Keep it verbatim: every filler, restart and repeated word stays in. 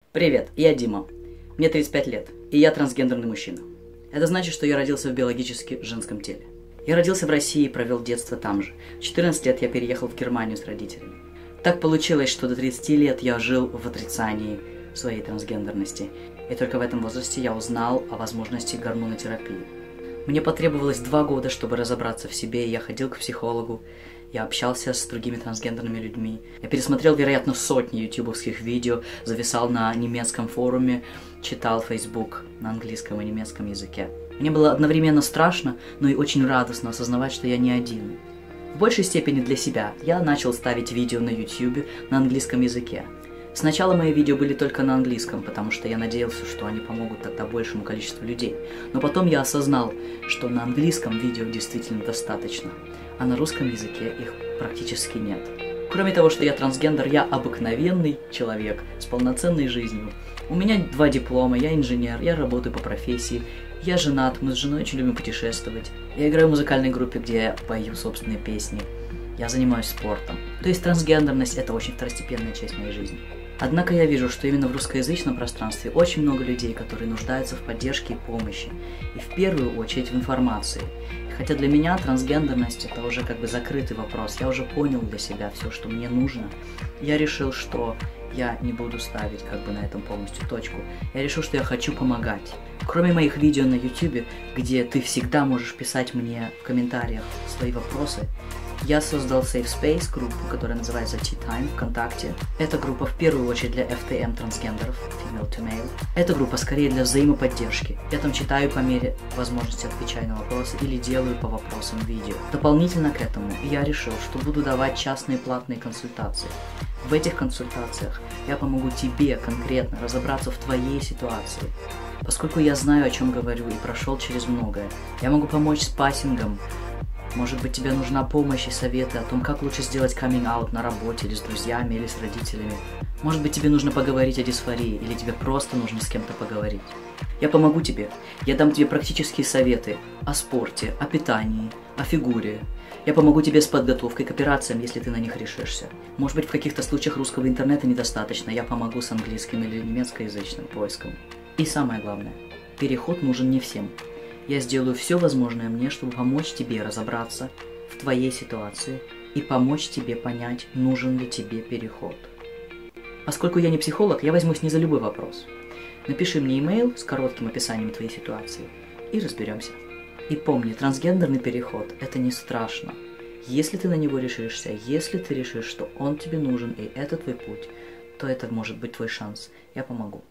Привет, я Дима. Мне тридцать пять лет, и я трансгендерный мужчина. Это значит, что я родился в биологически женском теле. Я родился в России и провел детство там же. В четырнадцать лет я переехал в Германию с родителями. Так получилось, что до тридцати лет я жил в отрицании своей трансгендерности. И только в этом возрасте я узнал о возможности гормонотерапии. Мне потребовалось два года, чтобы разобраться в себе, и я ходил к психологу, я общался с другими трансгендерными людьми. Я пересмотрел, вероятно, сотни ютубовских видео, зависал на немецком форуме, читал Facebook на английском и немецком языке. Мне было одновременно страшно, но и очень радостно осознавать, что я не один. В большей степени для себя я начал ставить видео на YouTube на английском языке. Сначала мои видео были только на английском, потому что я надеялся, что они помогут тогда большему количеству людей. Но потом я осознал, что на английском видео действительно достаточно, а на русском языке их практически нет. Кроме того, что я трансгендер, я обыкновенный человек с полноценной жизнью. У меня два диплома, я инженер, я работаю по профессии, я женат, мы с женой очень любим путешествовать. Я играю в музыкальной группе, где я пою собственные песни. Я занимаюсь спортом. То есть трансгендерность — это очень второстепенная часть моей жизни. Однако я вижу, что именно в русскоязычном пространстве очень много людей, которые нуждаются в поддержке и помощи. И в первую очередь в информации. И хотя для меня трансгендерность — это уже как бы закрытый вопрос, я уже понял для себя все, что мне нужно. Я решил, что я не буду ставить как бы на этом полностью точку. Я решил, что я хочу помогать. Кроме моих видео на YouTube, где ты всегда можешь писать мне в комментариях свои вопросы, я создал Safe Space группу, которая называется Tea Time ВКонтакте. Эта группа в первую очередь для эф ти эм трансгендеров, Female to Male. Эта группа скорее для взаимоподдержки. Я там читаю по мере возможности, отвечаю на вопросы или делаю по вопросам видео. Дополнительно к этому я решил, что буду давать частные платные консультации. В этих консультациях я помогу тебе конкретно разобраться в твоей ситуации. Поскольку я знаю, о чем говорю и прошел через многое, я могу помочь с пассингом. Может быть, тебе нужна помощь и советы о том, как лучше сделать каминг-аут на работе, или с друзьями, или с родителями. Может быть, тебе нужно поговорить о дисфории, или тебе просто нужно с кем-то поговорить. Я помогу тебе. Я дам тебе практические советы о спорте, о питании, о фигуре. Я помогу тебе с подготовкой к операциям, если ты на них решишься. Может быть, в каких-то случаях русского интернета недостаточно. Я помогу с английским или немецкоязычным поиском. И самое главное, переход нужен не всем. Я сделаю все возможное мне, чтобы помочь тебе разобраться в твоей ситуации и помочь тебе понять, нужен ли тебе переход. Поскольку я не психолог, я возьмусь не за любой вопрос. Напиши мне имейл с коротким описанием твоей ситуации и разберемся. И помни, трансгендерный переход – это не страшно. Если ты на него решишься, если ты решишь, что он тебе нужен и это твой путь, то это может быть твой шанс. Я помогу.